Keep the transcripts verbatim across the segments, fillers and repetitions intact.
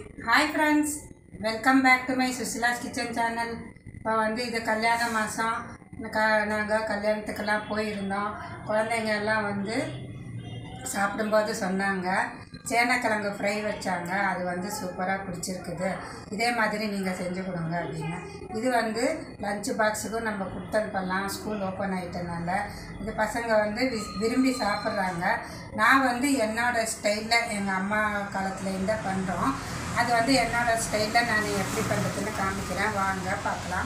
Hi friends, welcome back to my Susila's Kitchen channel. இப்போ வந்து இது கல்யாண மாதம் நாங்கள் கல்யாணத்துக்கெல்லாம் போயிருந்தோம். குழந்தைங்க எல்லாம் வந்து சாப்பிடும்போது சொன்னாங்க சேனக்கிழங்கு ஃப்ரை வச்சாங்க, அது வந்து சூப்பராக பிடிச்சிருக்குது, இதே மாதிரி நீங்கள் செஞ்சு கொடுங்க அப்படின்னு. இது வந்து லஞ்ச் பாக்ஸுக்கும் நம்ம கொடுத்தனுப்பலாம், ஸ்கூல் ஓப்பன் ஆகிட்டனால இது பசங்க வந்து விரும்பி சாப்பிட்றாங்க. நான் வந்து என்னோடய ஸ்டைலில் எங்கள் அம்மா காலத்துலேருந்தே பண்ணுறோம், அது வந்து என்னோடய ஸ்டைலில் நான் எப்படி பண்ணுறதுன்னு காமிக்கிறேன், வாங்க பார்க்கலாம்.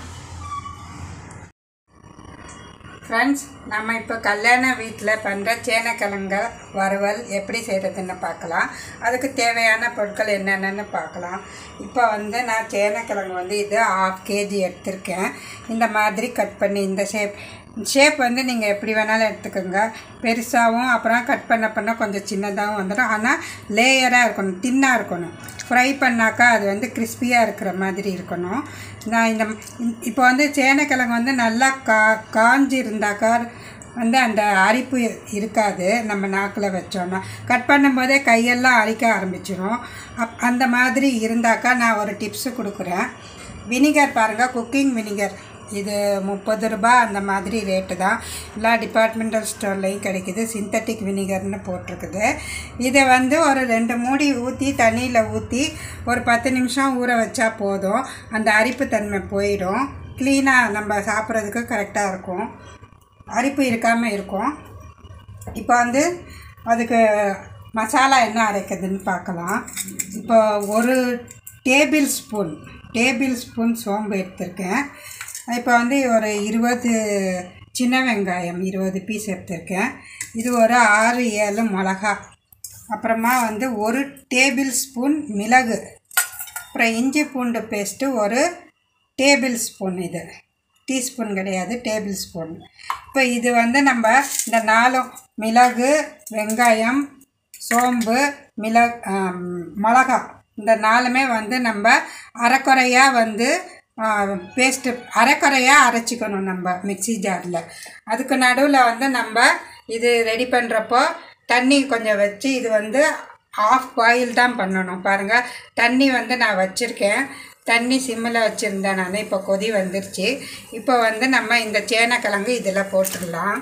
ஃப்ரெண்ட்ஸ், நம்ம இப்போ கல்யாண வீட்டில் பண்ணுற சேனக்கிழங்கு வறுவல் எப்படி செய்கிறதுன்னு பார்க்கலாம். அதுக்கு தேவையான பொருட்கள் என்னென்னு பார்க்கலாம். இப்போ வந்து நான் சேனக்கிழங்கு வந்து இது ஆஃப் கேஜி எடுத்திருக்கேன். இந்த மாதிரி கட் பண்ணி இந்த ஷேப் ஷேப் வந்து நீங்கள் எப்படி வேணாலும் எடுத்துக்கோங்க. பெருசாகவும் அப்புறம் கட் பண்ண பண்ண கொஞ்சம் சின்னதாகவும் வந்துடும். ஆனால் லேயராக இருக்கணும், தின்னாக இருக்கணும். ஃப்ரை பண்ணாக்கா அது வந்து கிறிஸ்பியாக இருக்கிற மாதிரி இருக்கணும். நான் இந்த இப்போ வந்து சேனக்கிழங்கு வந்து நல்லா கா காஞ்சி இருந்தாக்கா வந்து அந்த அரிப்பு இருக்காது. நம்ம நாக்கில் வச்சோன்னா கட் பண்ணும்போதே கையெல்லாம் அரிக்க ஆரம்பிச்சிடும். அப் அந்த மாதிரி இருந்தாக்கா நான் ஒரு டிப்ஸு கொடுக்குறேன். வினிகர் பாருங்கள், குக்கிங் வினிகர், இது முப்பது ரூபா அந்த மாதிரி ரேட்டு தான். எல்லா டிபார்ட்மெண்டல் ஸ்டோர்லேயும் கிடைக்கிது. சிந்தட்டிக் வினிகர்னு போட்டிருக்குது. இதை வந்து ஒரு ரெண்டு மூடி ஊற்றி தண்ணியில் ஊற்றி ஒரு பத்து நிமிஷம் ஊற வச்சா போதும். அந்த அரிப்பு தன்மை போயிடும். க்ளீனாக நம்ம சாப்பிட்றதுக்கு கரெக்டாக இருக்கும், அரிப்பு இருக்காமல் இருக்கும். இப்போ வந்து அதுக்கு மசாலா என்ன அரைக்குதுன்னு பார்க்கலாம். இப்போ ஒரு டேபிள் ஸ்பூன் டேபிள் ஸ்பூன் சோம்பு எடுத்திருக்கேன். இப்போ வந்து ஒரு இருபது சின்ன வெங்காயம் இருபது பீஸ் எடுத்திருக்கேன். இது ஒரு ஆறு ஏழு மிளகா, அப்புறமா வந்து ஒரு டேபிள் ஸ்பூன் மிளகு, அப்புறம் இஞ்சி பூண்டு பேஸ்ட்டு ஒரு டேபிள் ஸ்பூன், இது டீஸ்பூன் கிடையாது, டேபிள் ஸ்பூன். இப்போ இது வந்து நம்ம இந்த நாலும் மிளகு, வெங்காயம், சோம்பு, மிளகு, மிளகா, இந்த நாலுமே வந்து நம்ம அரைக்குறையாக வந்து பேஸ்ட்டு அரைக்குறையாக அரைச்சிக்கணும் நம்ம மிக்சி ஜாரில். அதுக்கு நடுவில் வந்து நம்ம இது ரெடி பண்ணுறப்போ தண்ணி கொஞ்சம் வச்சு இது வந்து ஆஃப் பாயில் தான் பண்ணணும். பாருங்கள், தண்ணி வந்து நான் வச்சுருக்கேன், தண்ணி சிம்மில் வச்சுருந்தேன் நான். இப்போ கொதி வந்துருச்சு. இப்போ வந்து நம்ம இந்த சேனக்கிழங்கு இதில் போட்டுடலாம்.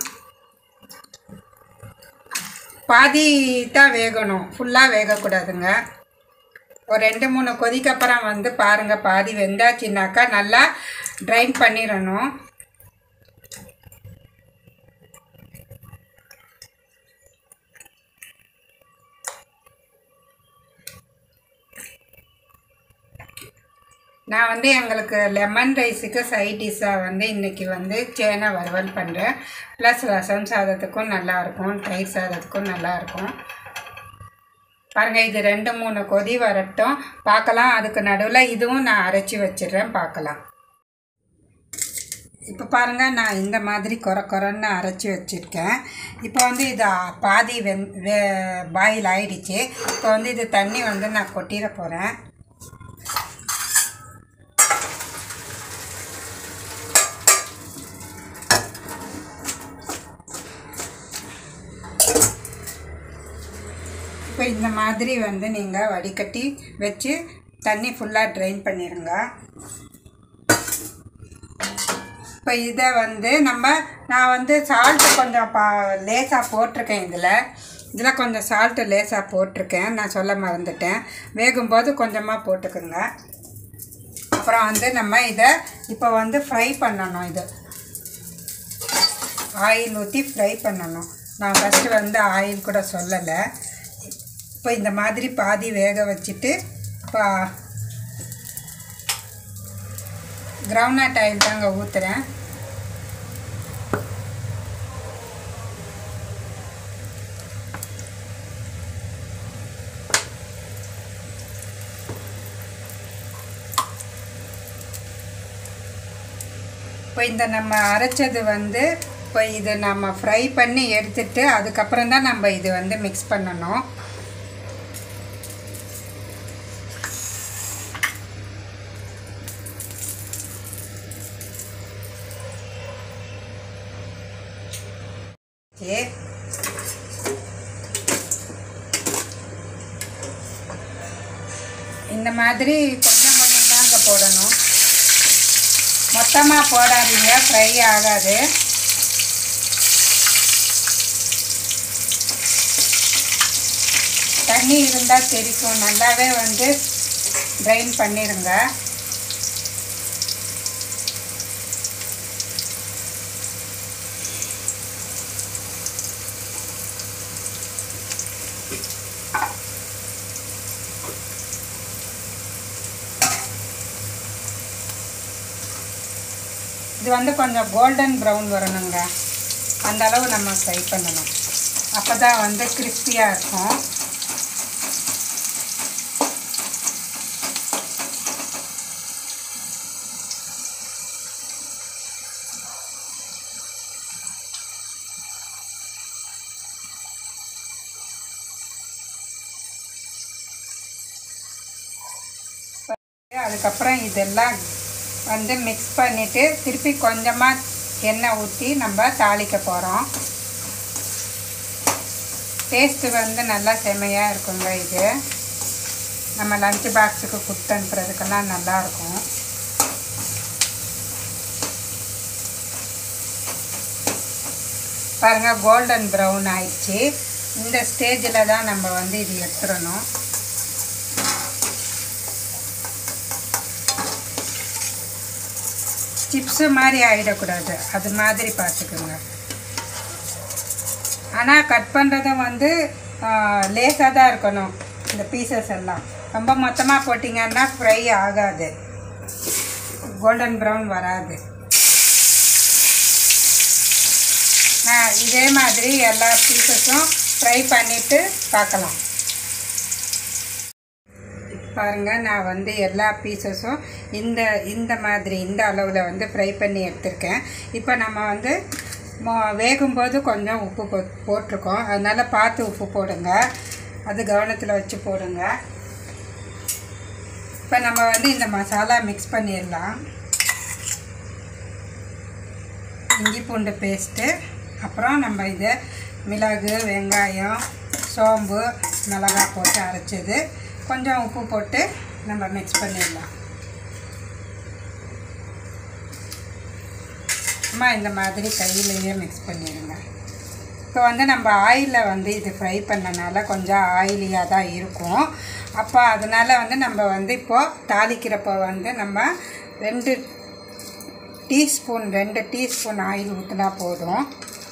பாதி தான் வேகணும், ஃபுல்லாக வேகக்கூடாதுங்க. ஒரு ரெண்டு மூணு கொதிக்கு அப்புறம் வந்து பாருங்கள், பாதி வெந்தாச்சுனாக்கா நல்லா ட்ரைன் பண்ணிடணும். நான் வந்து எங்களுக்கு லெமன் ரைஸுக்கு சைட் டிஷ்ஷாக வந்து இன்றைக்கி வந்து சேனை வறுவல் பண்ணுறேன். ப்ளஸ் ரசம் சாதத்துக்கும் நல்லாயிருக்கும், தயிர் சாதத்துக்கும் நல்லாயிருக்கும். பாருங்கள், இது ரெண்டு மூணு கொதி வரட்டும், பார்க்கலாம். அதுக்கு நடுவில் இதுவும் நான் அரைச்சி வச்சிடுறேன், பார்க்கலாம். இப்போ பாருங்கள், நான் இந்த மாதிரி கொர கொரன்னு அரைச்சி வச்சுருக்கேன். இப்போ வந்து இது பாதி வெந் வே பாயில் ஆகிடுச்சு. இப்போ வந்து இது தண்ணி வந்து நான் கொட்டிட போகிறேன். இப்போ இந்த மாதிரி வந்து நீங்கள் வடிகட்டி வச்சு தண்ணி ஃபுல்லாக ட்ரைன் பண்ணிடுங்க. இப்போ இதை வந்து நம்ம நான் வந்து சால்ட்டு கொஞ்சம் பா லேசாக போட்டிருக்கேன். இதில் இதில் கொஞ்சம் சால்ட்டு லேசாக போட்டிருக்கேன், நான் சொல்ல மறந்துட்டேன். வேகும்போது கொஞ்சமாக போட்டுக்கோங்க. அப்புறம் வந்து நம்ம இதை இப்போ வந்து ஃப்ரை பண்ணணும். இது ஆயில் ஊற்றி ஃப்ரை பண்ணணும். நான் ஃபஸ்ட்டு வந்து ஆயில் கூட சொல்லலை. இப்போ இந்த மாதிரி பாதி வேக வச்சுட்டு இப்போ கிரவுண்ட்நட் ஆயில் தாங்க ஊற்றுறேன். இப்போ இந்த நம்ம அரைச்சது வந்து இப்போ இது நம்ம ஃப்ரை பண்ணி எடுத்துட்டு அதுக்கப்புறம் தான் நம்ம இது வந்து மிக்ஸ் பண்ணணும். இந்த மாதிரி கொஞ்சம் கொஞ்சம் தாங்க போடணும், மொத்தமாக போடாதீங்க, ஃப்ரை ஆகாது. தண்ணி இருந்தால் தெரிக்கும், நல்லாவே வந்து ட்ரைன் பண்ணிடுங்க. இது வந்து கொஞ்சம் கோல்டன் ப்ரௌன் வரணுங்க, அந்த அளவு நம்ம ஃப்ரை பண்ணணும், அப்போ தான் வந்து கிறிஸ்பியாக இருக்கும். அதுக்கப்புறம் இதெல்லாம் வந்து மிக்ஸ் பண்ணிவிட்டு திருப்பி கொஞ்சமாக எண்ணெய் ஊற்றி நம்ம தாளிக்க போகிறோம். டேஸ்ட்டு வந்து நல்லா செமையாக இருக்குங்க. இது நம்ம லஞ்ச் பாக்ஸுக்கு கொடுத்து அனுப்புறதுக்கெல்லாம் நல்லாயிருக்கும். பாருங்கள், கோல்டன் ப்ரௌன் ஆயிடுச்சு. இந்த ஸ்டேஜில் தான் நம்ம வந்து இது எடுத்துடணும். சிப்ஸு மாதிரி ஆகிடக்கூடாது, அது மாதிரி பார்த்துக்குங்க. ஆனால் கட் பண்ணுறதும் வந்து லேசாக தான் இருக்கணும். இந்த பீசஸ் எல்லாம் ரொம்ப மொத்தமாக போட்டிங்கன்னா ஃப்ரை ஆகாது, கோல்டன் ப்ரௌன் வராது. இதே மாதிரி எல்லா பீசஸும் ஃப்ரை பண்ணிவிட்டு பார்க்கலாம். பாருங்கள், நான் வந்து எல்லா பீசஸும் இந்த இந்த மாதிரி இந்த அளவில் வந்து ஃப்ரை பண்ணி எடுத்திருக்கேன். இப்போ நம்ம வந்து வேகும்போது கொஞ்சம் உப்பு போ போட்டிருக்கோம் அதனால் பார்த்து உப்பு போடுங்க, அது கவனத்தில் வச்சு போடுங்க. இப்போ நம்ம வந்து இந்த மசாலா மிக்ஸ் பண்ணிடலாம். இஞ்சி பூண்டு பேஸ்ட்டு, அப்புறம் நம்ம இதை மிளகு, வெங்காயம், சோம்பு, மிளகாய் போட்டு அரைச்சது, கொஞ்சம் உப்பு போட்டு நம்ம மிக்ஸ் பண்ணிடலாம். அம்மா இந்த மாதிரி கையிலேயே மிக்ஸ் பண்ணிடுங்க. இப்போ வந்து நம்ம ஆயிலில் வந்து இது ஃப்ரை பண்ணனால கொஞ்சம் ஆயிலியாக தான் இருக்கும். அப்போ அதனால் வந்து நம்ம வந்து இப்போது தாளிக்கிறப்போ வந்து நம்ம ரெண்டு டீஸ்பூன் ரெண்டு டீஸ்பூன் ஆயில் ஊற்றினா போதும்.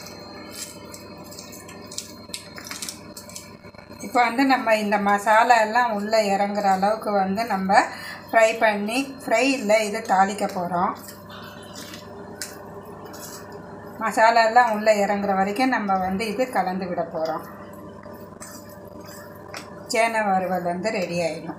இப்போ வந்து நம்ம இந்த மசாலா எல்லாம் உள்ளே இறங்குற அளவுக்கு வந்து நம்ம ஃப்ரை பண்ணி ஃப்ரை இல்லை இது தாளிக்க போகிறோம். மசாலா எல்லாம் உள்ளே இறங்குற வரைக்கும் நம்ம வந்து இது கலந்து விட போகிறோம். சேனை வறுவல் வந்து ரெடி ஆகிடும்.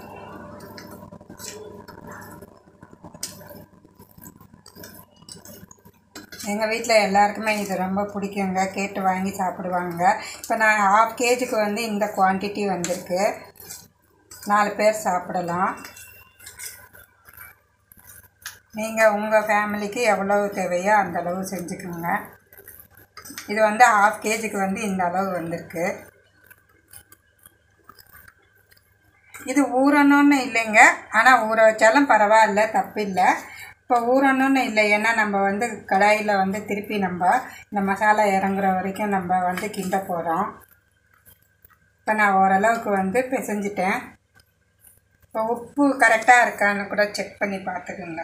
எங்கள் வீட்டில் எல்லாருக்குமே இது ரொம்ப பிடிக்குங்க, கேட்டு வாங்கி சாப்பிடுவாங்க. இப்போ நான் ஹாஃப் கேஜிக்கு வந்து இந்த குவான்டிட்டி வந்திருக்கு, நாலு பேர் சாப்பிடலாம். நீங்கள் உங்கள் ஃபேமிலிக்கு எவ்வளவு தேவையோ அந்தளவு செஞ்சுக்கோங்க. இது வந்து ஹாஃப் கேஜிக்கு வந்து இந்த அளவு வந்திருக்கு. இது ஊறணும்னு இல்லைங்க, ஆனால் ஊற வச்சாலும் பரவாயில்ல, தப்பில்லை. இப்போ ஊறணும்னு இல்லை, ஏன்னா நம்ம வந்து கடாயில் வந்து திருப்பி நம்ம இந்த மசாலா இறங்குற வரைக்கும் நம்ம வந்து கிண்ட போகிறோம். இப்போ நான் ஓரளவுக்கு வந்து பிசைஞ்சிட்டேன். இப்போ உப்பு கரெக்டாக இருக்கான்னு கூட செக் பண்ணி பார்த்துக்குங்க.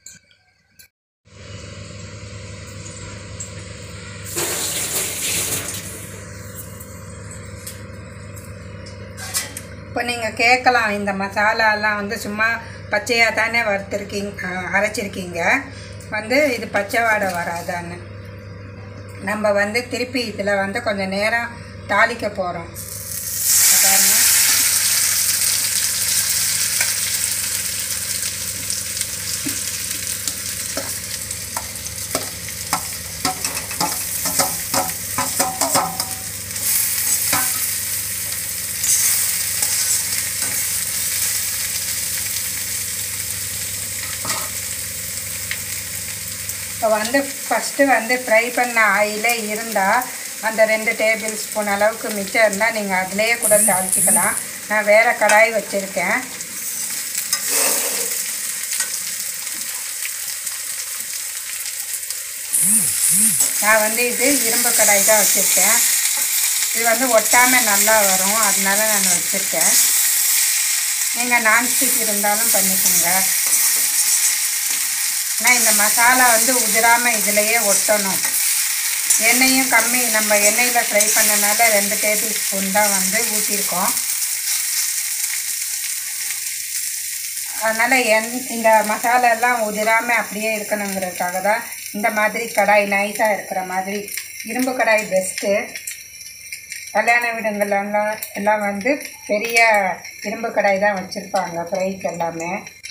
இப்போ நீங்கள் கேட்கலாம், இந்த மசாலாலாம் வந்து சும்மா பச்சையாக தானே வறுத்துருக்கீங்க அரைச்சிருக்கீங்க, வந்து இது பச்சை வாடை வராதான்னு. நம்ம வந்து திருப்பி இதில் வந்து கொஞ்சம் நேரம் தாளிக்க போகிறோம். பாருங்க, இப்போ வந்து ஃபஸ்ட்டு வந்து ஃப்ரை பண்ண ஆயிலே இருந்தால் அந்த ரெண்டு டேபிள் ஸ்பூன் அளவுக்கு மிச்சம் இருந்தால் நீங்கள் அதிலேயே கூட தாளிச்சிக்கலாம். நான் வேறு கடாய் வச்சுருக்கேன். நான் வந்து இது இரும்பு கடாய் தான் வச்சுருக்கேன். இது வந்து ஒட்டாமல் நல்லா வரும், அதனால நான் வச்சுருக்கேன். நீங்கள் நான்ஸ்டிக் இருந்தாலும் பண்ணிக்கோங்க. ஆனால் இந்த மசாலா வந்து உதிராமல் இதிலையே ஒட்டணும். எண்ணெயும் கம்மி, நம்ம எண்ணெயில் ஃப்ரை பண்ணனால ரெண்டு டேபிள் ஸ்பூன் தான் வந்து ஊற்றிருக்கோம். அதனால் என் இந்த மசாலா எல்லாம் உதிராமல் அப்படியே இருக்கணுங்கிறதுக்காக தான் இந்த மாதிரி கடாய், நைஸாக இருக்கிற மாதிரி இரும்பு கடாய் பெஸ்ட்டு. கல்யாண வீடுங்கள்லாம் எல்லாம் வந்து பெரிய இரும்பு கடாய் தான் வச்சுருப்பாங்க ஃப்ரைக்கு எல்லாமே.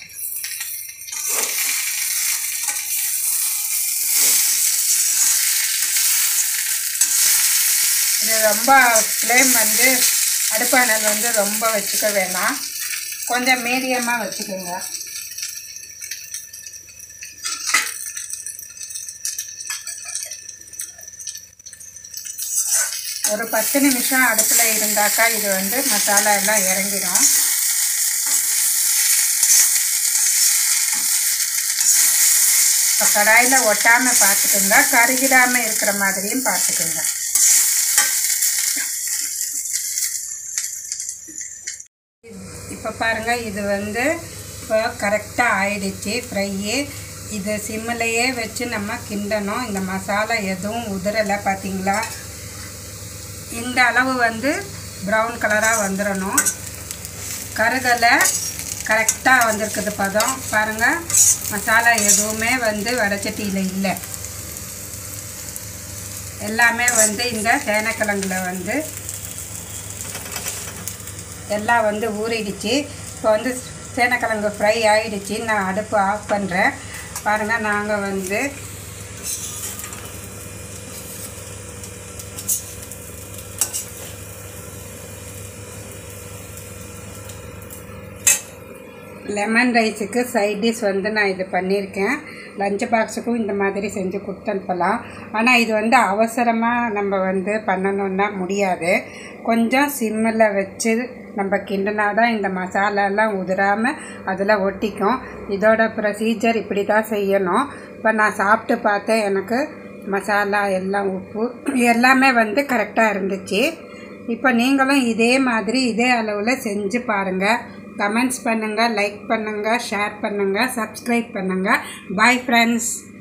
இது ரொம்ப ஃப்ளேம் வந்து அடுப்பானல் வந்து ரொம்ப வச்சுக்க வேணாம், கொஞ்சம் மீடியமாக வச்சுக்கோங்க. ஒரு பத்து நிமிஷம் அடுப்பில் இருந்தாக்கா இது வந்து மசாலா எல்லாம் இறங்கிடும். இப்போ கடாயில் ஒட்டாமல் பார்த்துக்குங்க, கருகிடாமல் இருக்கிற மாதிரியும் பார்த்துக்குங்க. இப்போ பாருங்கள், இது வந்து இப்போ கரெக்டாக ஆயிடுச்சு ஃப்ரையு. இது சிம்மிலையே வச்சு நம்ம கிண்டணும். இந்த மசாலா எதுவும் உதிரலை, பார்த்தீங்களா? இந்த அளவு வந்து ப்ரௌன் கலராக வந்துடணும். கருகலை, கரெக்டாக வந்திருக்குது பதம். பாருங்கள், மசாலா எதுவுமே வந்து வடச்சட்டியில் இல்லை. எல்லாமே வந்து இந்த சேனக்கிழங்குல வந்து எல்லாம் வந்து ஊறிடுச்சு. இப்போ வந்து சேனக்கிழங்கு ஃப்ரை ஆகிடுச்சு. நான் அடுப்பு ஆஃப் பண்ணுறேன். பாருங்கள், நாங்கள் வந்து லெமன் ரைஸுக்கு சைட் டிஷ் வந்து நான் இது பண்ணியிருக்கேன். லஞ்ச் பாக்ஸுக்கும் இந்த மாதிரி செஞ்சு கொடுத்து அனுப்பலாம். ஆனால் இது வந்து அவசரமாக நம்ம வந்து பண்ணணுன்னா முடியாது. கொஞ்சம் சிம்மில் வச்சு நம்ம கிண்டினா தான் இந்த மசாலாலாம் உதிராமல் அதில் ஒட்டிக்கும். இதோட ப்ரொசீஜர் இப்படி தான் செய்யணும். இப்போ நான் சாப்பிட்டு பார்த்தேன், எனக்கு மசாலா எல்லாம் உப்பு எல்லாமே வந்து கரெக்டாக இருந்துச்சு. இப்போ நீங்களும் இதே மாதிரி இதே அளவில் செஞ்சு பாருங்கள். கமெண்ட்ஸ் பண்ணுங்கள், லைக் பண்ணுங்கள், ஷேர் பண்ணுங்கள், சப்ஸ்கிரைப் பண்ணுங்கள். Bye friends.